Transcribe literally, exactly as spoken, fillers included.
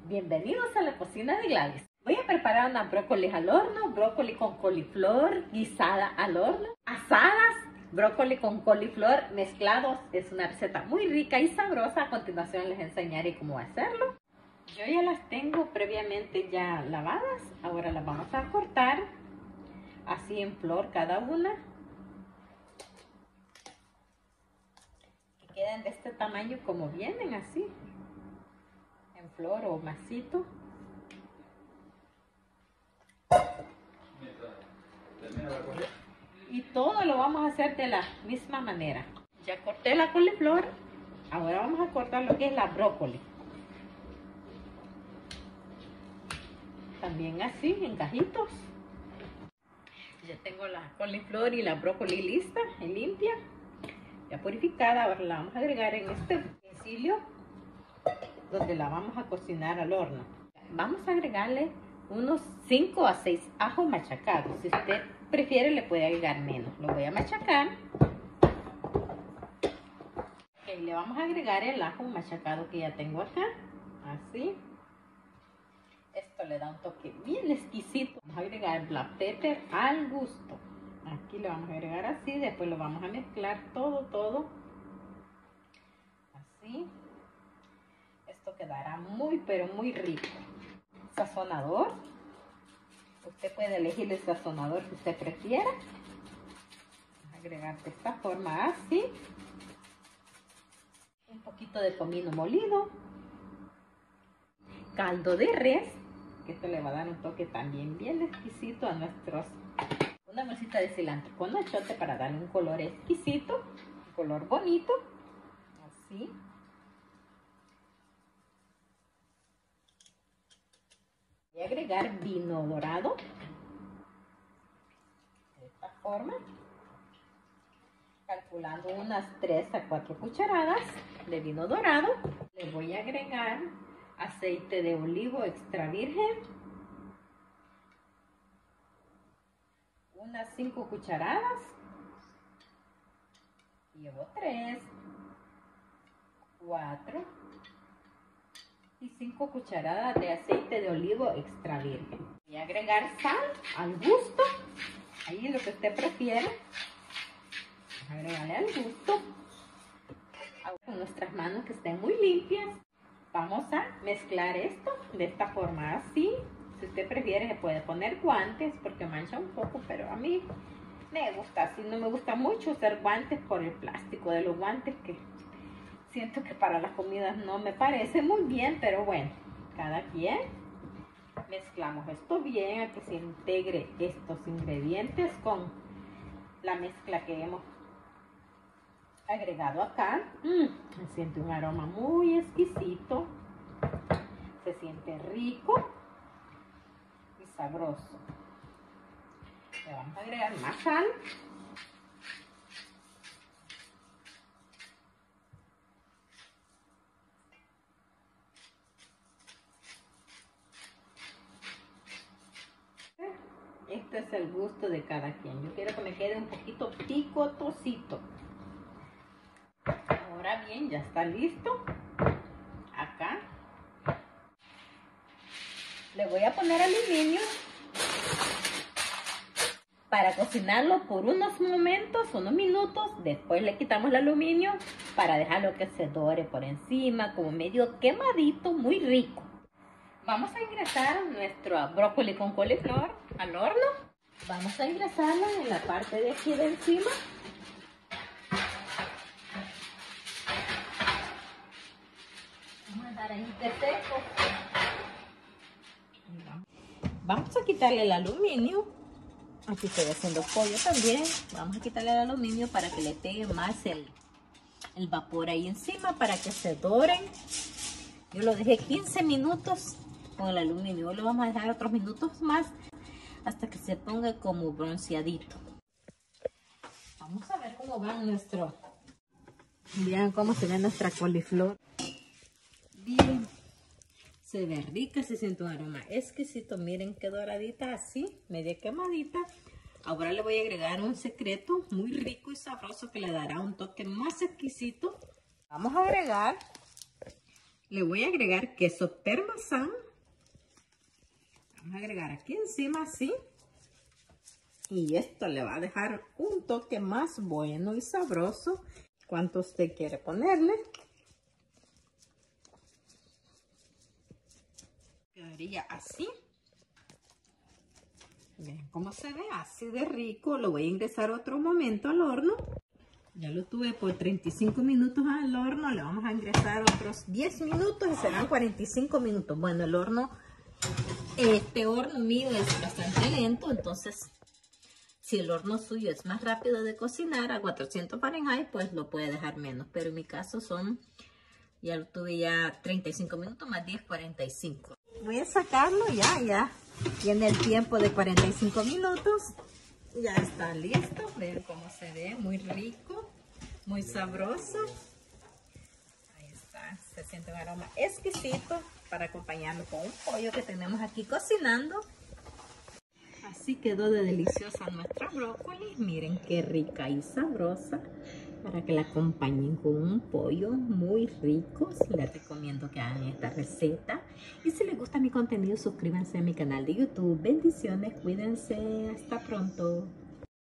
Bienvenidos a la cocina de Gladys. Voy a preparar una brócoli al horno, brócoli con coliflor, guisada al horno, asadas, brócoli con coliflor mezclados. Es una receta muy rica y sabrosa. A continuación les enseñaré cómo hacerlo. Yo ya las tengo previamente ya lavadas. Ahora las vamos a cortar así en flor cada una. Que queden de este tamaño como vienen, así. En flor o masito. Y todo lo vamos a hacer de la misma manera. Ya corté la coliflor. Ahora vamos a cortar lo que es la brócoli. También así, en cajitos. Ya tengo la coliflor y la brócoli lista y limpia. Ya purificada. Ahora la vamos a agregar en este utensilio donde la vamos a cocinar al horno. Vamos a agregarle unos cinco a seis ajos machacados. Si usted prefiere le puede agregar menos. Lo voy a machacar. Okay, le vamos a agregar el ajo machacado que ya tengo acá. Así. Esto le da un toque bien exquisito. Vamos a agregar black pepper al gusto. Aquí le vamos a agregar así. Después lo vamos a mezclar todo, todo. Así. Esto quedará muy, pero muy rico. Sazonador. Usted puede elegir el sazonador que usted prefiera. Vamos a agregar de esta forma así. Un poquito de comino molido. Caldo de res. Que esto le va a dar un toque también bien exquisito a nuestros. Una bolsita de cilantro con achote para darle un color exquisito. Un color bonito. Así. Voy a agregar vino dorado. De esta forma. Calculando unas tres a cuatro cucharadas de vino dorado. Le voy a agregar aceite de olivo extra virgen. Unas cinco cucharadas. Llevo tres, cuatro y cinco cucharadas de aceite de olivo extra virgen. Voy a agregar sal al gusto. Ahí lo que usted prefiera. Vamos a agregarle al gusto. Con nuestras manos que estén muy limpias. Vamos a mezclar esto de esta forma así. Si usted prefiere se puede poner guantes porque mancha un poco, pero a mí me gusta así. No me gusta mucho usar guantes por el plástico de los guantes, que siento que para las comidas no me parece muy bien, pero bueno, cada quien. Mezclamos esto bien a que se integre estos ingredientes con la mezcla que hemos agregado acá. Mm, se siente un aroma muy exquisito. Se siente rico y sabroso. Le vamos a agregar más sal. Este es el gusto de cada quien. Yo quiero que me quede un poquito picotosito. Ahora bien, ya está listo. Acá le voy a poner aluminio para cocinarlo por unos momentos, unos minutos. Después le quitamos el aluminio para dejarlo que se dore por encima, como medio quemadito, muy rico. Vamos a ingresar nuestro brócoli con coliflor al horno. Vamos a ingresarlo en la parte de aquí de encima. Vamos a dar ahí de seco. Vamos a quitarle el aluminio. Aquí estoy haciendo pollo también. Vamos a quitarle el aluminio para que le pegue más el, el vapor ahí encima, para que se doren. Yo lo dejé quince minutos con el aluminio. Lo vamos a dejar otros minutos más hasta que se ponga como bronceadito. Vamos a ver cómo va nuestro. Vean cómo se ve nuestra coliflor. Bien. Se ve rica, se siente un aroma exquisito. Miren qué doradita así, media quemadita. Ahora le voy a agregar un secreto muy rico y sabroso que le dará un toque más exquisito. Vamos a agregar Le voy a agregar queso parmesano. Vamos a agregar aquí encima así. Y esto le va a dejar un toque más bueno y sabroso. ¿Cuánto usted quiere ponerle? Quedaría así. Ven cómo se ve, así de rico. Lo voy a ingresar otro momento al horno. Ya lo tuve por treinta y cinco minutos al horno. Le vamos a ingresar otros diez minutos y serán cuarenta y cinco minutos. Bueno, el horno, este horno mío es bastante lento, entonces si el horno suyo es más rápido de cocinar a cuatrocientos Fahrenheit, pues lo puede dejar menos. Pero en mi caso son, ya lo tuve ya treinta y cinco minutos más diez, cuarenta y cinco. Voy a sacarlo ya, ya. Tiene el tiempo de cuarenta y cinco minutos. Ya está listo. Vean cómo se ve. Muy rico. Muy sabroso. Ahí está. Se siente un aroma exquisito para acompañarlo con un pollo que tenemos aquí cocinando. Así quedó de deliciosa nuestra brócoli. Miren qué rica y sabrosa. Para que la acompañen con un pollo muy rico. Les recomiendo que hagan esta receta. Y si les gusta mi contenido, suscríbanse a mi canal de YouTube. Bendiciones, cuídense. Hasta pronto.